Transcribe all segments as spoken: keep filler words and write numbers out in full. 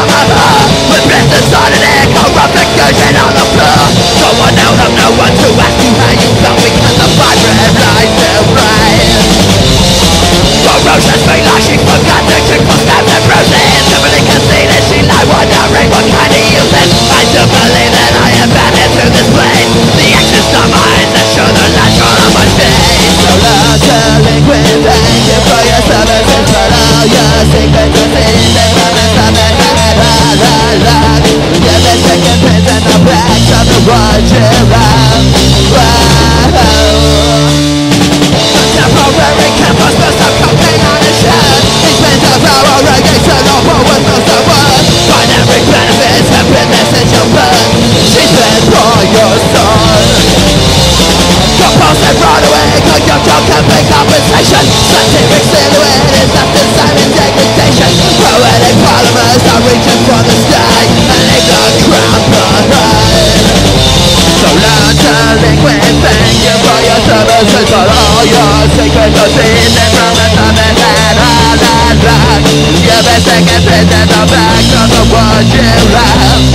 With business on an air, corrupt confusion on the floor. So I know of no one to ask you how you felt, because the vibrant lies still rise. Ferocious fate like she forgot that she crossed out the bruises. Simply conceded she lied, wondering what kind of use it. I do believe that I am bound into this place. The actions of my eyes that show the light shone on my face. So long delinquent, thank you for your services, but all your secrets are seen. They promise of the head, la la la. You've been taking pins in the backs of the ones you love. Whoa. Temporary campus burst of cocaine on his shirt. He's been devouring a syllable with no someone. Binary benefits have been this in your blood. She's been for your son. Compulsive runaway, cause your joke can make compensation. Scientific silhouette is left in silent degradation. Poetic polymers are reaching for the sky and leave the ground behind. So long delinquent, thank you for your services, but all your secrets are seen. They promise of the head, all that luck. You've been taking pins in the back of the ones you love.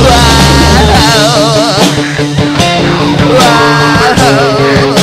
Wow. Wow.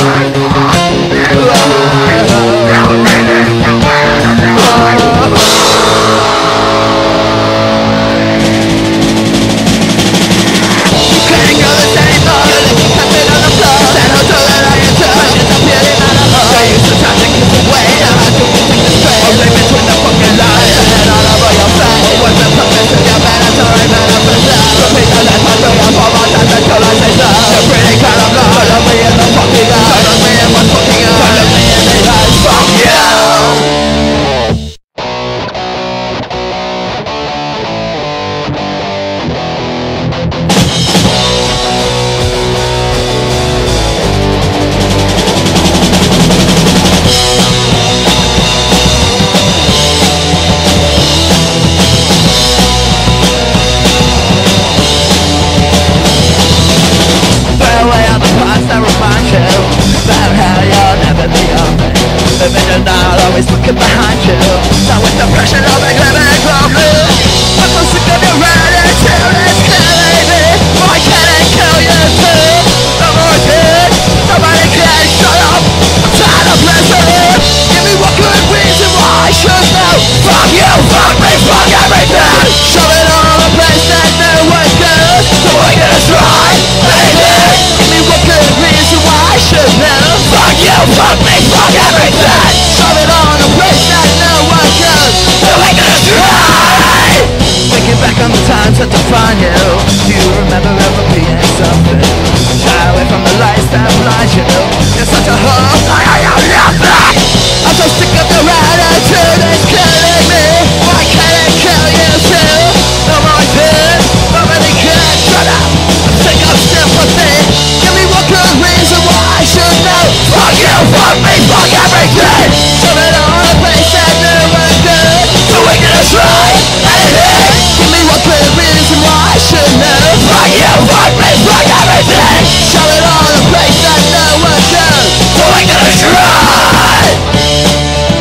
Looking behind you, down with the pressure of a glimmer glory. I'm so sick of your attitude, it's killing me. Why can't I kill you too? No more good, nobody can shut up. I'm tired of listening. Give me one good reason why I should know. Fuck you, fuck me, fuck everything. Shove it all in a place that no one goes. So we're gonna try anything. Give me one good reason why I should know. Fuck you, fuck me, fuck everything. Shove it all in a place that no one goes. So we're gonna try. Thinking back on the times that define you, do you remember ever being something? Shy away from the lights that blind you. You're such a hoe, I am nothing. I'm so sick of your attitude, it's killing me. Why can't I kill you too? No more good, nobody can shut up. I'm sick of sympathy. Give me one good reason why I should know. Fuck you, fuck me, fuck everything. Shove it on a place that no one good. So we're gonna try anything. Give me one good reason why I should know. Fuck you, fuck me, fuck everything. Shove it on a place that no one good. So we're gonna try.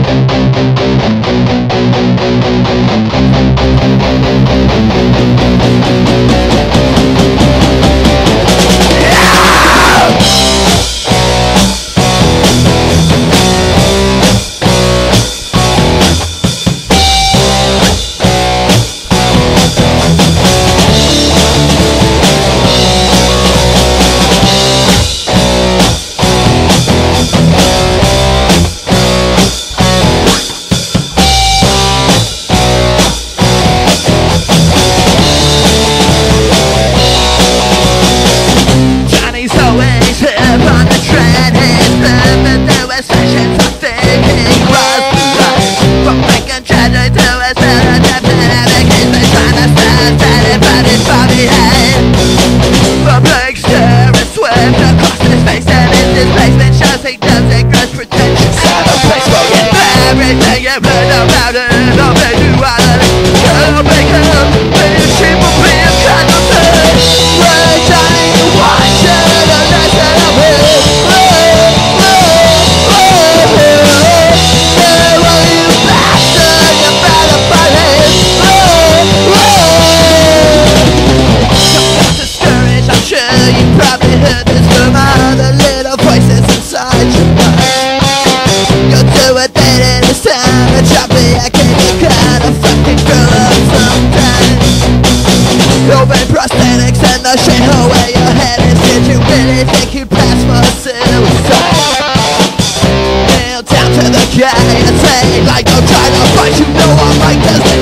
Prosthetics and the shit away your head is. Did you really think you'd pass for suicide? Kneel down to the guy and say, like I'm trying to fight, you know I'm like this.